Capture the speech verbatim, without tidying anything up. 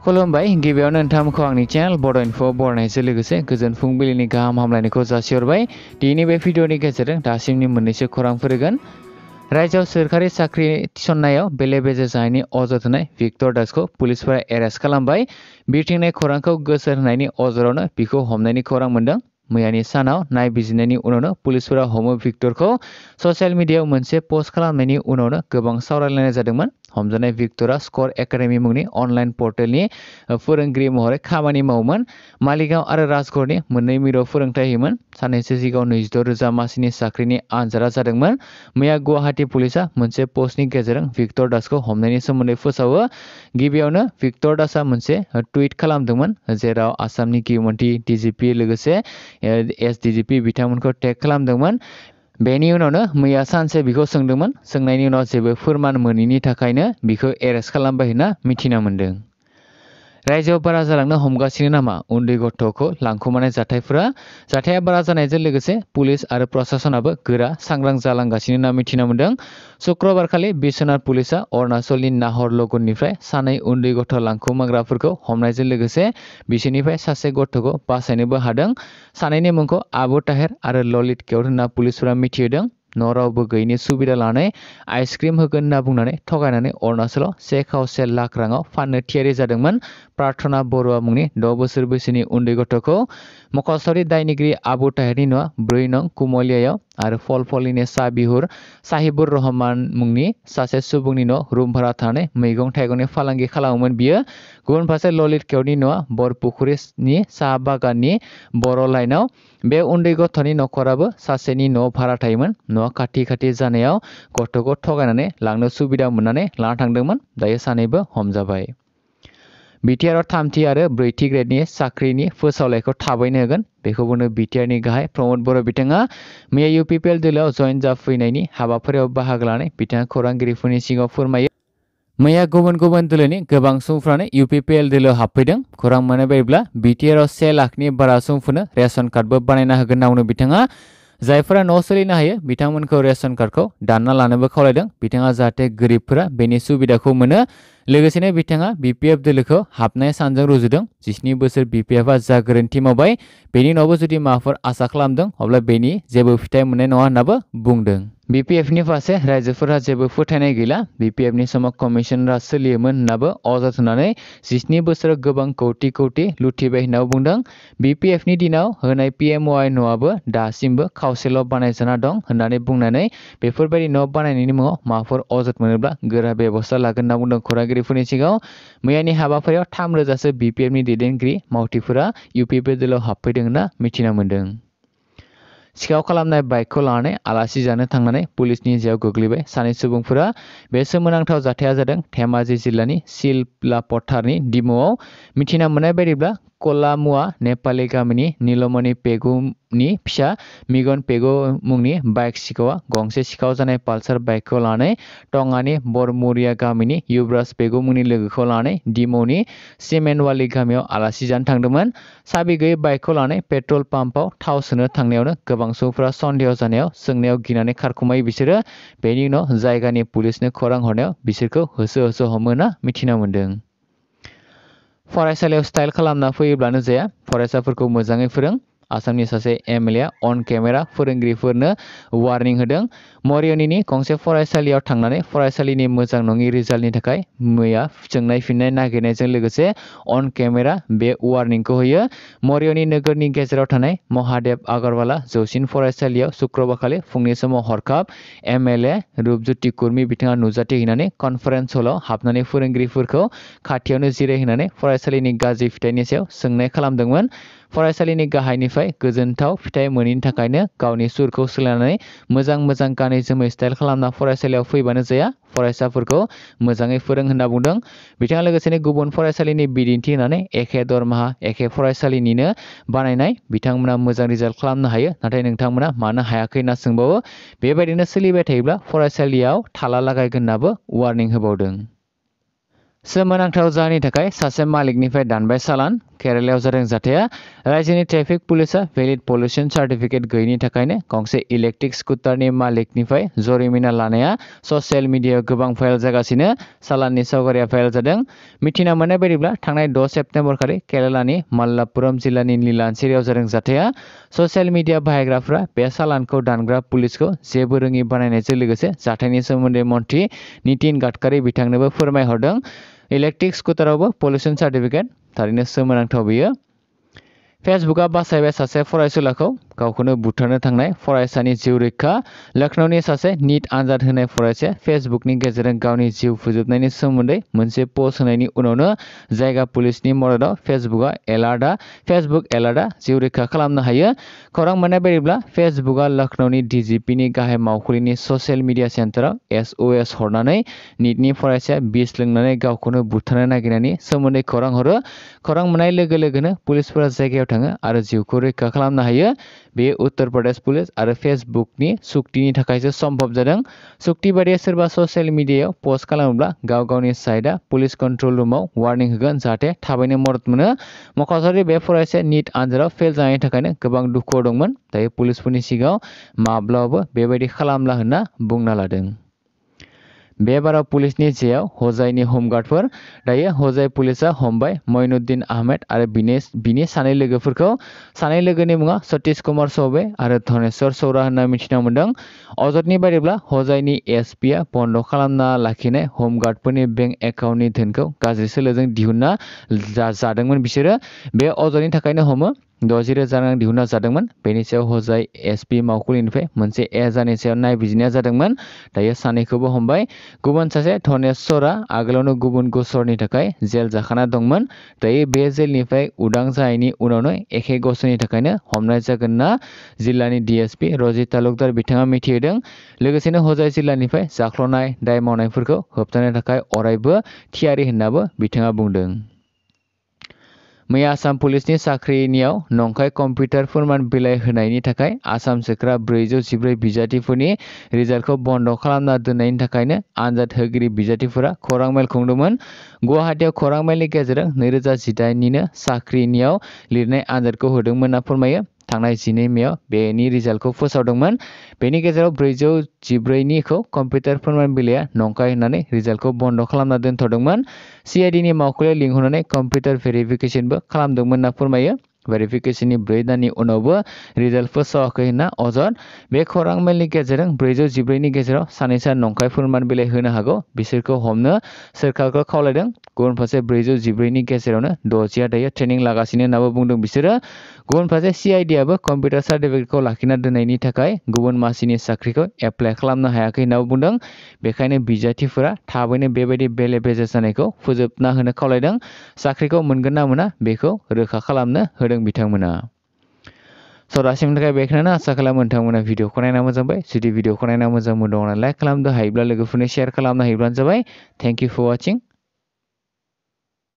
खुलुमबाय गिबियावनो नोंथांमोनखौ आंनि चेनेल बड' इनफो बरनायजों लोगोसे गोजोन फुंबिलिनि गाहाम हामलायनायखौ जासिहरबाय। दिनैनि बे भिडिअनि गेजेरजों दासिमनि मोननैसो खौरांफोर होगोन। रायजोआव सोरखारि साख्रि थिसननायाव बेले बेजे जानायनि अजद होनाय भिक्टर दासखौ पुलिसफोरा एरेस्ट खालामबाय। बिरथिंनाय खौरांखौ गोसोर होनायनि अजदावनो बिखौ हमनायनि खौरां मोन्दों। मैयानि सानाव नायबिजिरनायनि उनावनो पुलिसफोरा हमो भिक्टरखौ ससियेल मिडियायाव मोनसे पोस्ट खालामनायनि उनावनो गोबां सावरायलायनाय जादोंमोन। हमजानाय भिक्टरा स्कर एकाडेमि मुंनि अनलाइन पर्टेलनि फोरोंगिरि महरै खामानि मावोमोन। मालिगाव आरो राजगड़नि मोननै मिरुआव फोरोंथाय होयोमोन। साननैसो सिगाङाव नैजिद' रोजा मासिनि साख्रिनि आनजादा जादोंमोन। मैया गुवाहाटी पुलिसा मोनसे पस्टनि गेजेरजों भिक्टर दासखौ हमनायनि सोमोन्दै फोसावो। गिबियावनो भिक्टर दासआ मोनसे टुइट खालामदोंमोन, जेराव आसामनि गिउमन्थि डिजिपि लोगोसे एस डिजिपि बिथांमोनखौ टेग खालामदोंमोन। बेनि उनावनो मैया सानसे बिखौ सोंदोंमोन। सोंनायनि उनाव जेबो फोरमान मोनैनि थाखायनो बिखौ एरेस्ट खालामबाय होनना मिथिना मोन्दों। रायजोआव बारा जालांनो हमगासिनो नामा उन्दै गथ'खौ लांखुमानाय जाथायफोरा? जाथाया बारा जानायजों लोगोसे पुलिस आरो प्रशासनाबो गोरा सांग्रां जालांगासिनो होनना मिथिना मोन्दों। शुक्रबारखालि बिश्वनाथ पुलिसा अरुणाचलनि नाहरलगुननिफ्राय सानै उन्दै गथ' लांखुमाग्राफोरखौ हमनायजों लोगोसे बिसोरनिफ्राय सासे गथ'खौ बासायनोबो हादों। सानैनि मुंखौ आबु ताहेर आरो ललित केवट होनना पुलिसफोरा मिथिहोदों। न' रावबो गैयैनि सुबिदा लानानै आइसक्रिम होगोन होनना बुंनानै थगायनानै अरुणाचलाव से खावसे लाख राङाव फाननो थियारि जादोंमोन। प्रार्थना बरुवा मुंनि द' बोसोर बैसोनि उन्दै गथ'खौ मख'सरी दायनिगिरि आबु ताहेरनि न'आ ब्रै नं कुमलियायाव आरो फलफलिनि साबिहुर साहिबुर रहमान मुंनि सासे सुबुंनि न' रुम भारा थानानै मैगं थाइगंनि फालांगि खालामोमोन बियो। गुबुन फारसे ललित केवटनि न'आ बरपुखुरिनि साहा बागाननि बर' लाइनाव। बे उन्दै गथ'नि नखराबो सासेनि न' भारा थायोमोन। न'आ खाथि खाथि जानायाव गथ'खौ थगायनानै लांनो सुबिदा मोननानै लाना थांदोंमोन। दायो सानैबो हमजाबाय। बिटिआरआव थामथि आरो ब्रैथि ग्रेडनि साख्रिनि फोसावलायखौ थाबैनो होगोन। बेखौ बुंनो बिटिआरनि गाहाय प्रमद बर' बिथाङा मैया इउपिपिएल दोलोआव जयेन जाफैनायनि हाबाफारियाव बाहागो लानानै बिथाङा खौरांगिरिफोरनि सिगाङाव फोरमायो। मैया गुबुन गुबुन दोलोनि गोबां सुबुंफ्रानो इउपिपिएल दोलोआव हाबफैदों। खौरां मोननाय बायदिब्ला बिटिआरआव से लाखनि बारा सुबुंफोरनो रेशन कार्डबो बानायना होगोन होनना बुंदों बिथाङा। जायफोरा न' सोलिनो हायो बिथांमोनखौ रेशन कार्डखौ दानना लानोबो खावलायदों बिथाङा, जाहाथे गोरिबफोरा बेनि सुबिदाखौ मोनो। लोगोसेनो बिथाङा बिपिएफ दोलोखौ हाबनाय सानजों रुजुदों। जिस्नि बोसोर बिपिएफआ जा गोरोन्थि मावबाय बेनि उनावबो जुदि माबाफोर आसा खालामदों अब्ला बेनि जेबो फिथाइ मोननाय नङा होननाबो बुंदों। बिपिएफनि फारसे रायजोफोरा जेबो फोथायनाय गैला। बिपिएफनि समाव कमिसनरा सोलियोमोन होननाबो अजद होनानै जिस्नि बोसोराव गोबां कौटि कौटि लुथिबाय होननाबो बुंदों। बिपिएफनि दिनाव होनाय पिएमअआइ न'आबो दासिमबो खावसेल' बानायजाना दं होननानै बुंनानै बेफोरबायदि न' बानायनायनि मुङाव माबाफोर अजद मोनोब्ला गोरा बेबस्था लागोन होनना बुंदों खौरांगिरिफोरनि सिगाङाव। मैयानि हाबाफारियाव थाम रोजासो बिपिएफनि दैदेनगिरि मावथिफोरा इउपिपिएल दोलोआव हाबफैदों होनना मिथिना मोन्दों। सिखाव खालामनाय बाइकखौ लानानै आलासि जानो थांनानै पुलिसनि जेयाव गोग्लैबाय सानै सुबुंफोरा। बे सोमोनांथाव जाथाया जादों धेमाजि जिल्लानि सिलपथारनि डिम'आव। मिथिना मोननाय बायदिब्ला कलामुवा नेपालि गामिनि नीलमणि पेगुनि फिसा मिगन पेगु मुंनि बाइक सिखावा गंसे सिखाव जानाय पालसार बाइकखौ लानानै टंगानि बरमुरिया गामिनि युबराज पेगु मुंनि लोगोखौ लानानै डिम'नि सिमेन्टवाली गामियाव आलासि जानो थांदोंमोन। साबि गैयै बाइकखौ लानानै पेट्रल पाम्पआव थाव सोनो थांनायावनो गोबां सुबुंफोरा सन्देह जानायाव सोंनायाव गिनानै खारखुमायो बिसोरो। बेनि उनाव जायगानि पुलिसनो खौरां हरनायाव बिसोरखौ होसो होसो हमो होनना मिथिना मोन्दों। फरायसालियाव स्टाइल खालामना फैयोब्लानो जाया, फरायसाफोरखौ मोजाङै फोरों। आसामनि सासे एमएलएआ अन केमेरा फोरोंगिरिफोरनो वार्निं होदों। मरियनीनि गंसे फरायसालियाव थांनानै फरायसालिनि मोजां नङि रिजाल्टनि थाखाय मैया सोंनाय फिननाय नागिरनायजों लोगोसे अन केमेरा बे वार्निंखौ होयो। मरियनी नोगोरनि गेजेराव थानाय महादेव आगरवाला जौसिन फरायसालियाव शुक्रबारखालि फुंनि समाव हरखाब एमएलए रुपज्योति कुर्मी बिथाङा नुजाथिहैनानै कनफारेन्स हलाव हाबनानै फोरोंगिरिफोरखौ खाथियावनो जिरायहोनानै फरायसालिनि गाज्रि फिथाइनि सायाव सोंनाय खालामदोंमोन। फरायसालिनि गाहायनिफ्राय गोजोनथाव फिथाइ मोनैनि थाखायनो गावनि सुरखौ सोलायनानै मोजां मोजां गानै जोमै स्टाइल खालामना फरायसालियाव फैबानो जाया, फरायसाफोरखौ मोजाङै फोरों होनना बुंदों। बिथाङा लोगोसेनो गुबुन फरायसालिनि बिदिन्थि होनानै एखे दरमाहा एखे फरायसालिनिनो बानायनाय बिथांमोना मोजां रिजाल्ट खालामनो हायो, नाथाय नोंथांमोना मानो हायाखै होनना सोंबावो। बेबायदिनो सोलिबाय थायोब्ला फरायसालियाव थाला लागायगोन होननाबो वार्निं होबावदों। सोमोनांथाव जाहोननि थाखाय सासे मालिकनिफ्राय दानबाय चालान। केरालायाव जादों जाथाया रायजोनि ट्रेफिक पुलिसा भेलिड पल्युशन सार्टिफिकेट गैयैनि थाखायनो गंसे इलेक्ट्रिक स्कुटारनि मालिकनिफ्राय जरिमाना लानाया ससियेल मिडियायाव गोबां भाइरेल जागासिनो सालाननि सावगारिया भाइरेल जादों। मिथिना मोननाय बायदिब्ला थांनाय द' सेप्तेम्बर खालि केरालानि माल्लापुरम जिल्लानि नीलांचेरियाव जादों जाथाया। ससियेल मिडिया बाहायग्राफ्रा बे सालानखौ दानग्रा पुलिसखौ जेबो रोङि बानायनायजों लोगोसे जाथायनि सोमोन्दै मन्त्रि नितिन गाडकारि बिथांनोबो फोरमायहरदों। इलेक्ट्रिक स्कुटारावबो पल्युशन सार्टिफिकेट थारैनो सोमोनांथाव बियो। फेसबुकआ बासायबाय सासे फरायसुलाखौ गावखौनो बुथारनो थांनाय फरायसानि जिउ रैखा। लखनौनि सासे निट आनजाद होनाय फरायसाया फेसबुकनि गेजेरजों गावनि जिउ फोजोबनायनि सोमोन्दै मोनसे पस्ट होनायनि उनावनो जायगा पुलिसनि मददआव फेसबुकआ एलार्टआ फेसबुक एलार्टआ जिउ रैखा खालामनो हायो। खौरां मोननाय बायदिब्ला फेसबुकआ लखनौनि डिजिपिनि गाहाय मावखुलिनि ससियेल मिडिया सेन्टाराव एसअएस हरनानै निटनि फरायसाया बिस लोंनानै गावखौनो बुथारनो नागिरनायनि सोमोन्दै खौरां हरो। खौरां मोननाय लोगो लोगोनो पुलिसफोरा जायगायाव थाङो आरो जिउखौ रैखा खालामनो हायो। बेयो उत्तर प्रदेश पुलिस आरो फेसबुकनि सुक्तिनि थाखायसो सम्भब जादों। सुक्ति बायदियै सोरबा ससियेल मिडियायाव पोस्ट खालामोब्ला गाव गावनि साइटआ पुलिस कन्ट्रल रुमाव वार्निं होगोन जाहाथे थाबैनो मदद मोनो। मख'जाथाव बे फरायसाया निट आनजादाव फेल जानायनि थाखायनो गोबां दुखुआव दंमोन। दायो पुलिसफोरनि सिगाङाव माब्लाबाबो बेबायदि खालामला होनना बुंना लादों। बे बाराव पुलिसनि जेयाव हजाइनि हमगार्डफोर। दायो हजाइ पुलिसा हमबाय मइनुद्दिन आहमेद आरो बिनि बिनि सानै लोगोफोरखौ। सानै लोगोनि मुङा सतीश कुमार चौबे आरो धनेश्वर सौरा होनना मिथिना मोन्दों। अजदनि बायदिब्ला हजाइनि एसपिआ बन्द खालामना लाखिनाय हमगार्डफोरनि बेंक एकाउन्टनि धोनखौ गाज्रि सोलोजों दिहुनना जादोंमोन बिसोरो। बे अजदनि थाखायनो हमो। द'जि रोजा रां दिहुनना जादोंमोन। बेनि सायाव हजाइ एसपि मावखुलिनिफ्राय मोनसे एजानि सायाव नायबिजिरनाया जादोंमोन। दायो सानैखौबो हमबाय। गुबुन सासे धनेश्वरा आगोलावनो गुबुन गसरनि थाखाय जेल जाखाना दंमोन। दायो बे जेलनिफ्राय उदां जानायनि उनावनो एखे गसरनि थाखायनो हमनाय जागोन ना जिल्लानि डिएसपि रजित तालुकदार बिथाङा मिथिहोदों। लोगोसेनो हजाइ जिल्लानिफ्राय जाख्ल'नाय दाय मावनायफोरखौ होबथानो थाखाय अरायबो थियारि होननाबो बिथाङा बुंदों। मैया आसाम पुलिसनि साख्रिनियाव नंखाय कम्पिउटार फोरमान बिलाइ होनायनि थाखाय आसाम सोरखारा ब्रैजौ जिब्रै बिजाथिफोरनि रिजाल्टखौ बन्द खालामना दोननायनि थाखायनो आनजाद होगिरि बिजाथिफोरा खौरां मेल खुंदोंमोन। गुवाहाटीयाव खौरां मेलनि गेजेरजों नैरोजा जिदाइननिनो साख्रिनियाव लिरनाय आनजादखौ होदोंमोन होनना फोरमायो। थांनाय जिनै मेयाव बेनि रिजाल्टखौ फोसावदोंमोन। बेनि गेजेराव ब्रैजौ जिब्रैनिखौ कम्पिउटार फोरमान बिलाइया नंखाय होननानै रिजाल्टखौ बन्द खालामना दोनथ'दोंमोन। सिआइडिनि मावखुलियाव लिंहरनानै कम्पिउटार भेरिफिकेसनबो खालामदोंमोन होनना फोरमायो। भेरिफिकेसननि ब्रै दाननि उनावबो रिजाल्ट फोसावाखै होनना अजद। बे खौरां मेलनि गेजेरजों ब्रैजौ जिब्रैनि गेजेराव सानैसोआ नंखाय फोरमान बिलाइ होनो हागौ बिसोरखौ हमनो सोरखारखौ खावलायदों। गुबुन फारसे ब्रैजौ जिब्रैनि गेजेरावनो द'जिया दायो ट्रेनिं लागासिनो होननाबो बुंदों बिसोरो। गुबुन फारसे सिआइडिआबो कम्पिउटार सार्टिफिकेटखौ लाखिना दोननायनि थाखाय गुबुन मासिनि साख्रिखौ एप्लाइ खालामनो हायाखै होननाबो बुंदों। बेखायनो बिजाथिफोरा थाबैनो बेबायदि बेले बेजे जानायखौ फोजोबना होनो खावलायदों। साख्रिखौ मोनगोन ना मोना बेखौ रोखा खालामनो होदों बिथांमोना। स' दासिमनि थाखाय बेखिनियानो आसा खालामो नोंथांमोना भिडिअखौ नायना मोजां मोनबाय। जुदि भिडिअखौ नायना मोजां मोनदोंब्ला लाइक खालामदो हायोब्ला लोगोफोरनो शेयार खालामनो हायोब्लानो जाबाय। Thank you for वाचिं।